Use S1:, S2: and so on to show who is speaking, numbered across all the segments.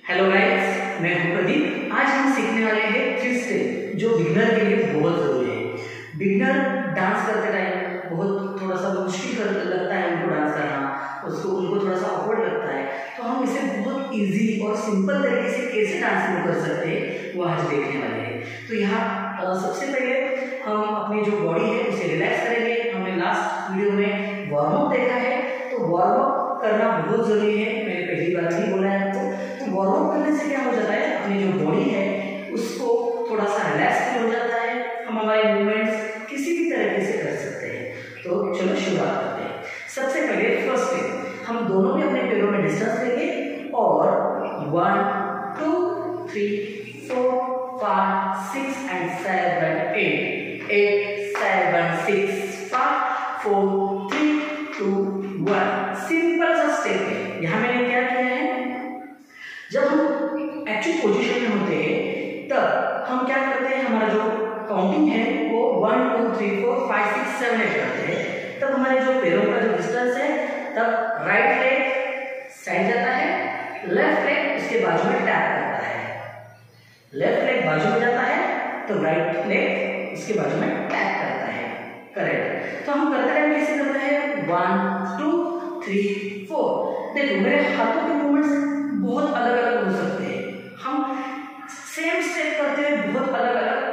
S1: Hello guys, मैं हूं प्रदीप। आज हम सीखने वाले हैं 3 स्टेप जो बिगनर के लिए बहुत जरूरी है। बिगनर डांस करते टाइम बहुत थोड़ा सा मुश्किल लगता है उनको डांस करना, उनको थोड़ा सा ऑकवर्ड लगता है, तो हम इसे बहुत इजी और सिंपल तरीके से कैसे डांस कर सकते हैं वो आज देखने वाले हैं। तो यहाँ सबसे पहले हम अपनी जो बॉडी है उसे रिलैक्स करेंगे। हमने लास्ट वीडियो में वार्म अप देखा है, तो वार्म अप करना बहुत जरूरी है। मैंने पहली बार भी बोला है आपको। तो वार्म अप करने से क्या हो जाता है, अपनी जो बॉडी है उसको थोड़ा सा रिलैक्स फील हो जाता है, हम हमारे मूवमेंट्स किसी भी तरीके से कर सकते हैं। तो चलो शुरुआत करते हैं। सबसे पहले फर्स्ट स्टेप, हम दोनों भी अपने पैरों में डिस्टेंस लेंगे और 1 2 3 4 5 6 and 7 8 8 7 6 5 4 3 2 1। सिंपल सा स्टेप है। यहाँ मैंने क्या किया है, जब हम एक्चुअल पोजीशन में होते हैं तब हम क्या करते हैं, हमारा जो काउंटिंग है वो 1 2 3 4 5 6 7 8 करते हैं। तब हमारे जो पैरों का जो डिस्टेंस है, तब राइट लेग साइड जाता है, लेफ्ट लेग उसके बाजू में टैप करता है। लेफ्ट लेग बाजू में जाता है तो राइट लेग उसके बाजू में टैप करता है। करेक्ट। तो हम करते हैं, कैसे करते हैं, 1 2 3 4। देखो मेरे हाथों के मूवमेंट्स बहुत अलग अलग हो सकते हैं। हम सेम स्टेप करते हुए बहुत अलग अलग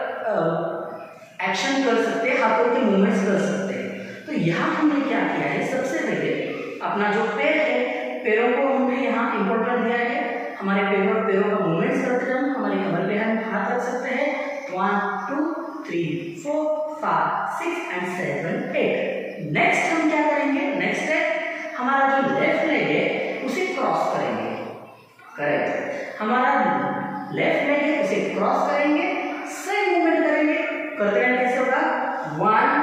S1: एक्शन कर सकते हैं, हाथों के मूवमेंट्स कर सकते हैं। तो यहाँ हमने क्या किया है, सबसे पहले अपना जो पैर है, पैरों को हमने यहाँ इंपॉर्टेंट दिया है। हमारे पैरों का मूवमेंट्स करते टाइम हमारे कमर पे हम हाथ रख सकते हैं। 1 2 3 4 5 6 and 7 8। नेक्स्ट हम क्या करेंगे, नेक्स्ट है हमारा जो लेफ्ट लेग है उसे क्रॉस करेंगे। करेक्ट। हमारा लेफ्ट लेग है उसे क्रॉस करेंगे, सेम मूवमेंट करेंगे। करते हैं कैसे होगा, 1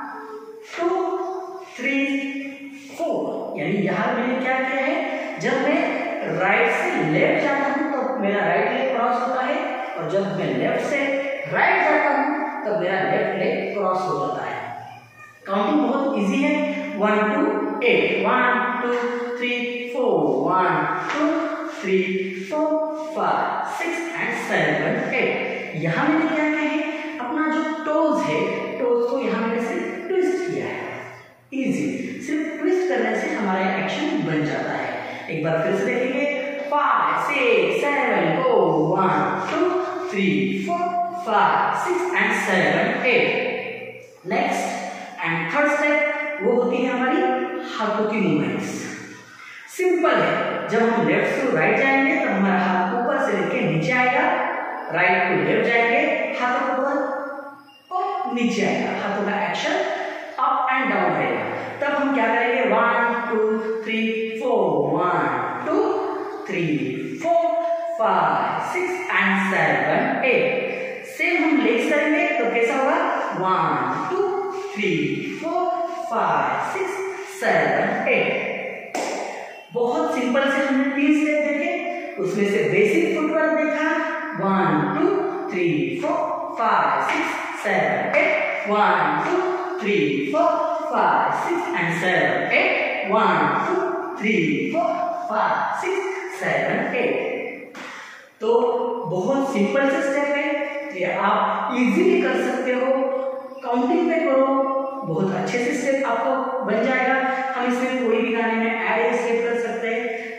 S1: 2 3 4। यानी यहाँ मैंने क्या किया है, जब मैं राइट से लेफ्ट जाता हूँ तो मेरा राइट लेग क्रॉस होता है, और जब मैं लेफ्ट से राइट जाता हूँ तब मेरा लेफ्ट लेग क्रॉस हो जाता है। काउंटिंग बहुत इजी है। 1 2 8 1 2 3 4 1 2 3 4 5 6 and 7 8। यहाँ मैंने क्या किया है, अपना जो टोज है, टोज को यहाँ मैंने सिर्फ ट्विस्ट किया है। इजी, सिर्फ ट्विस्ट करने से हमारा एक्शन बन जाता है। एक बार फिर से देखेंगे, 5 6 7 go 1 2 3 4 5 6 and 7 8। Next and third step वो होती है हमारी हाथों की मूवमेंट्स। सिंपल है, जब हम लेफ्ट से राइट जाएंगे तब हमारा हाथ ऊपर से लेके नीचे आएगा, राइट टू लेफ्ट जाएंगे हाथों ऊपर और नीचे आएगा। हाथों का एक्शन अप एंड डाउन रहेगा। तब हम क्या करेंगे, 1 2 3 4 1 2 3 4 5 6 and 7 8। सेम हम लेग्स करेंगे तो कैसा होगा, 1 2 3 4 5 6 7 8। बहुत सिंपल से हमने 3 स्टेप देखे, उसमें से बेसिक फुटवर्क देखा, 1 2 3 4 5 6 7 8 1 2 3 4 5 6 and 7 8 1 2 3 4 5 6 7 8। तो बहुत सिंपल से स्टेप है, ये आप इजीली कर सकते हो। काउंटिंग पे करो, बहुत अच्छे से स्टेप आपको बन जाएगा। हम इसमें कोई भी गाने में ऐड स्टेप कर सकते हैं।